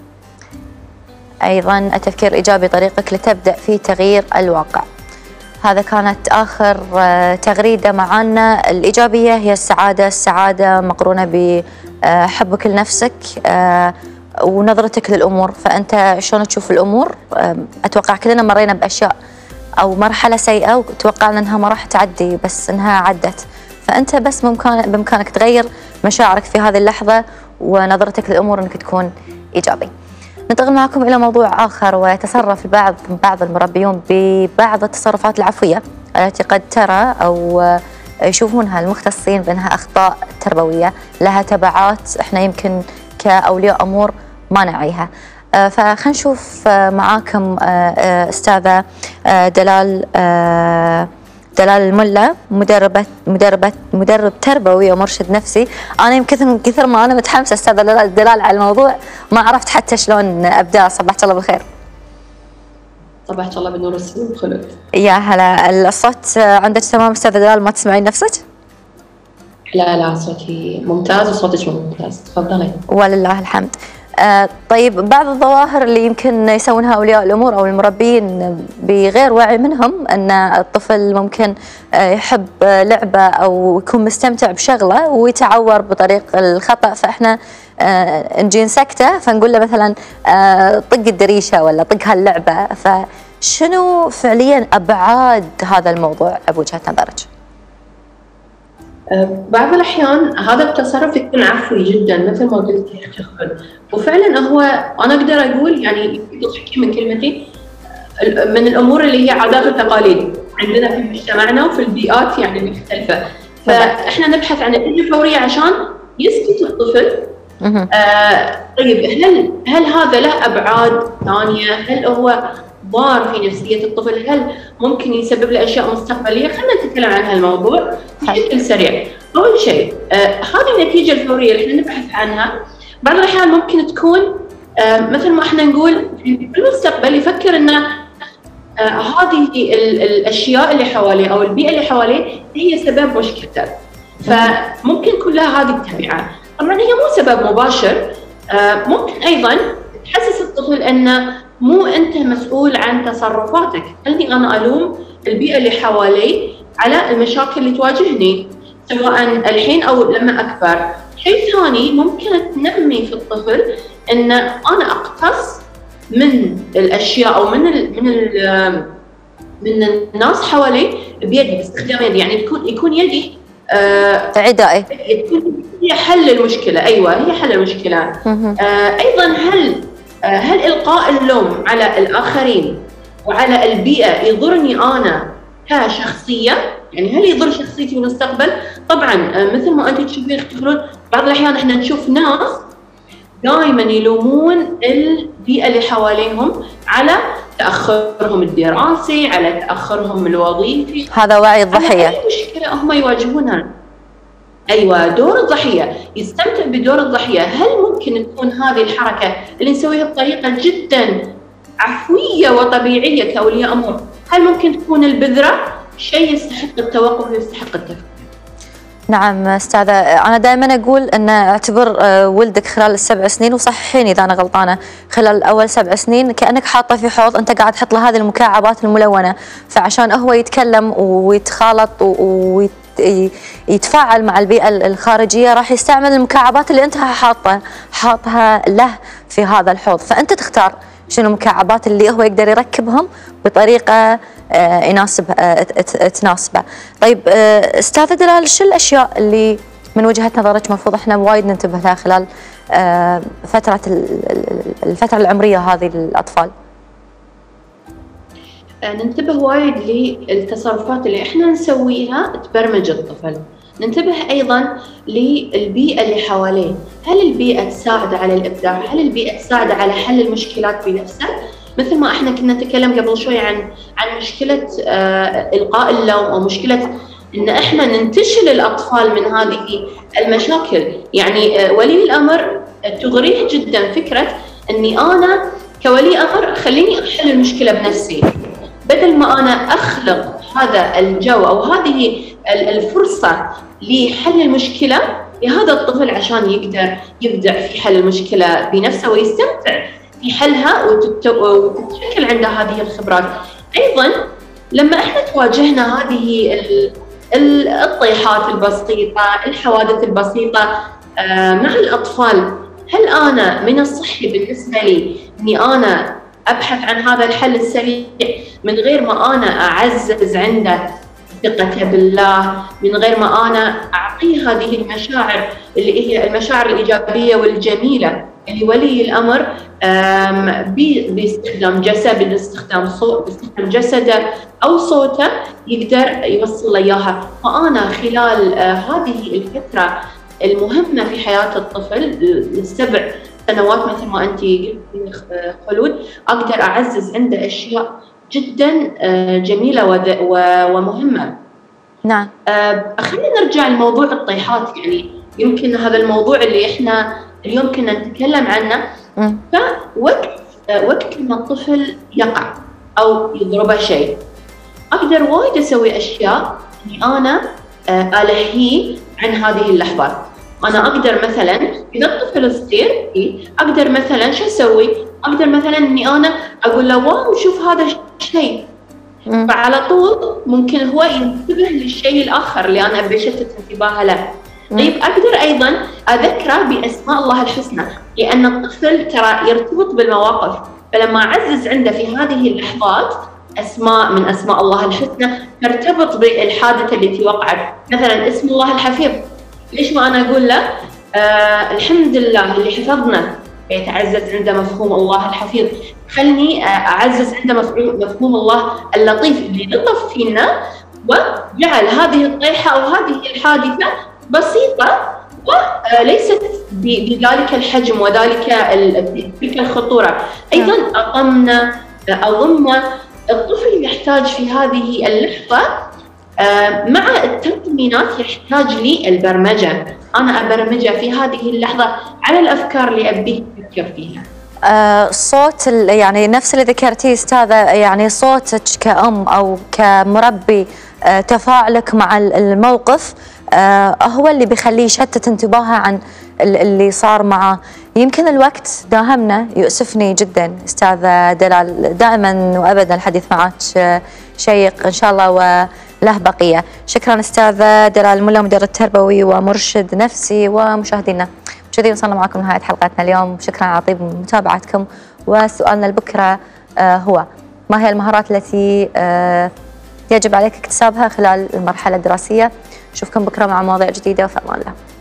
أيضا التفكير الإيجابي طريقك لتبدأ في تغيير الواقع. هذا كانت آخر تغريدة معنا. الإيجابية هي السعادة، السعادة مقرونة بحبك لنفسك ونظرتك للأمور. فأنت شلون تشوف الأمور؟ أتوقع كلنا مرينا بأشياء أو مرحلة سيئة وتوقعنا أنها ما راح تعدي، بس أنها عدت. فأنت بس بإمكانك تغير مشاعرك في هذه اللحظة ونظرتك للأمور أنك تكون إيجابي. ننتقل معكم إلى موضوع آخر، ويتصرف البعض بعض المربيون ببعض التصرفات العفوية التي قد ترى أو يشوفونها المختصين بأنها أخطاء تربوية لها تبعات إحنا يمكن كأولياء أمور ما نعيها. فخلينا نشوف معاكم أستاذة دلال دلال الملا، مدربة مدربة مدرب تربوي ومرشد نفسي. أنا يمكن كثر ما أنا متحمسة أستاذة دلال على الموضوع ما عرفت حتى شلون أبدأ. صبحت الله بالخير. صبحت الله بالنور والسرور والخلود. يا هلا. الصوت عندك تمام أستاذة دلال؟ ما تسمعين نفسك؟ لا لا صوتي ممتاز وصوتك ممتاز، تفضلي. ولله الحمد. آه طيب، بعض الظواهر اللي يمكن يسوونها أولياء الأمور أو المربين بغير وعي منهم أن الطفل ممكن آه يحب لعبة أو يكون مستمتع بشغلة ويتعور بطريق الخطأ، فإحنا آه نجي نسكته فنقول له مثلا آه طق الدريشة ولا طق هاللعبة. فشنو فعليا أبعاد هذا الموضوع بوجهة نظرك؟ بعض الأحيان هذا التصرف يكون عفوي جدا مثل ما قلت يا أختي خلود، وفعلا هو أنا أقدر أقول يعني تضحكي من كلمتي من الأمور اللي هي عادات وتقاليد عندنا في مجتمعنا وفي البيئات يعني المختلفة. فإحنا نبحث عن النتيجة الفورية عشان يسكت الطفل. آه طيب هل هل هذا له أبعاد ثانية؟ هل هو ضار في نفسية الطفل؟ هل ممكن يسبب له أشياء مستقبلية؟ خلينا نتكلم عن هالموضوع بشكل سريع. أول شيء آه هذه النتيجة الفورية اللي احنا نبحث عنها بعض الأحيان ممكن تكون آه مثل ما احنا نقول في المستقبل يفكر أن آه هذه الأشياء اللي حواليه أو البيئة اللي حواليه هي سبب مشكلته، فممكن يكون لها هذه التبعات. طبعا هي مو سبب مباشر. آه ممكن أيضا تحسس الطفل أن مو أنت مسؤول عن تصرفاتك، خلني أنا ألوم البيئة اللي حوالي على المشاكل اللي تواجهني سواء الحين أو لما أكبر. شيء ثاني ممكن تنمي في الطفل أن أنا أقتص من الأشياء أو من ال من ال من الناس حوالي بيدي باستخدام يدي، يعني تكون يكون يدي آه عدائي، هي حل المشكلة. أيوة هي حل المشكلة. آه أيضا هل هل إلقاء اللوم على الآخرين وعلى البيئة يضرني أنا كشخصية؟ يعني هل يضر شخصيتي في المستقبل؟ طبعا مثل ما أنت تشوفين أختي خلود بعض الأحيان إحنا نشوف ناس دائما يلومون البيئة اللي حواليهم على تأخرهم الدراسي، على تأخرهم الوظيفي. هذا وعي الضحية. أي مشكلة هم يواجهونها. أيوة دور الضحية، يستمتع بدور الضحية. هل ممكن تكون هذه الحركة اللي نسويها بطريقة جدا عفوية وطبيعية كأولياء أمور، هل ممكن تكون البذرة شيء يستحق التوقف ويستحق التفكير؟ نعم أستاذة، أنا دائما أقول أن اعتبر ولدك خلال السبع سنين، وصححيني إذا أنا غلطانة، خلال أول سبع سنين كأنك حاطة في حوض أنت قاعد تحط له هذه المكعبات الملونة، فعشان هو يتكلم ويتخالط ويتفاعل مع البيئة الخارجية راح يستعمل المكعبات اللي أنت حاطة حاطها له في هذا الحوض. فأنت تختار شنو المكعبات اللي هو يقدر يركبهم بطريقة آه يناسب آه تناسبه. طيب آه استاذة دلال، شو الأشياء اللي من وجهة نظرك المفروض احنا وايد ننتبه لها خلال آه فترة الفترة العمرية هذه للأطفال؟ ننتبه وايد للتصرفات اللي احنا نسويها تبرمج الطفل. ننتبه ايضا للبيئه اللي حواليه، هل البيئه تساعد على الابداع؟ هل البيئه تساعد على حل المشكلات بنفسه؟ مثل ما احنا كنا نتكلم قبل شوي عن عن مشكله آه القاء اللوم، او مشكله ان احنا ننتشل الاطفال من هذه المشاكل. يعني آه ولي الامر تغريه جدا فكره اني انا كولي امر خليني احل المشكله بنفسي، بدل ما أنا أخلق هذا الجو أو هذه الفرصة لحل المشكلة لهذا الطفل عشان يقدر يبدع في حل المشكلة بنفسه ويستمتع في حلها وتتشكل عنده هذه الخبرات. أيضا لما احنا تواجهنا هذه الطيحات البسيطة، الحوادث البسيطة مع الأطفال، هل أنا من الصحي بالنسبة لي أني أنا أبحث عن هذا الحل السريع من غير ما أنا أعزز عنده ثقته بالله، من غير ما أنا أعطيه هذه المشاعر اللي هي المشاعر الإيجابية والجميلة اللي ولي الأمر باستخدام جسده، باستخدام صوت، باستخدام جسده أو صوته يقدر يوصل له إياها. فأنا خلال هذه الفترة المهمة في حياة الطفل السبع سنوات مثل ما أنت قلتي خلود، أقدر أعزز عنده أشياء جدا جميلة ومهمة. نعم. خلينا نرجع لموضوع الطيحات. يعني يمكن هذا الموضوع اللي إحنا اليوم كنا نتكلم عنه. فوقت وقت ما الطفل يقع أو يضربه شيء، أقدر وايد أسوي أشياء إني أنا ألهيه عن هذه اللحظات. أنا أقدر مثلاً إذا الطفل صغير أقدر مثلاً شو أسوي؟ أقدر مثلاً إني أنا أقول له واو شوف هذا الشيء، فعلى طول ممكن هو ينتبه للشيء الآخر اللي أنا أبي أشتت انتباهه له. طيب أقدر أيضاً أذكره بأسماء الله الحسنى، لأن الطفل ترى يرتبط بالمواقف، فلما أعزز عنده في هذه اللحظات أسماء من أسماء الله الحسنى ترتبط بالحادثة التي وقعت. مثلاً اسم الله الحفيظ، ليش ما أنا أقول له آه الحمد لله اللي حفظنا، يتعزز عنده مفهوم الله الحفيظ. خلني أعزز عنده مفهوم الله اللطيف اللي لطف فينا وجعل هذه الطيحة أو هذه الحادثة بسيطة وليست بذلك الحجم وذلك تلك الخطورة. أيضا أطمنا أضمنا. الطفل يحتاج في هذه اللحظة مع التطمينات يحتاج لي البرمجة، أنا أبرمجه في هذه اللحظة على الأفكار اللي أبيه يفكر فيها. آه صوت يعني نفس اللي ذكرتيه استاذة، يعني صوتك كأم أو كمربي، آه تفاعلك مع الموقف آه هو اللي بيخليه يشتت انتباهه عن اللي صار معه. يمكن الوقت داهمنا، يؤسفني جدا استاذة دلال، دائما وأبدا الحديث معك شيق إن شاء الله وله بقية. شكرا استاذة دلال الملا، مدرب تربوي ومرشد نفسي. ومشاهدينا كذي وصلنا معكم لنهاية حلقتنا اليوم. شكرا على طيب متابعتكم. وسؤالنا لبكرة آه هو ما هي المهارات التي آه يجب عليك اكتسابها خلال المرحلة الدراسية؟ نشوفكم بكرة مع مواضيع جديدة، وفي أمان الله.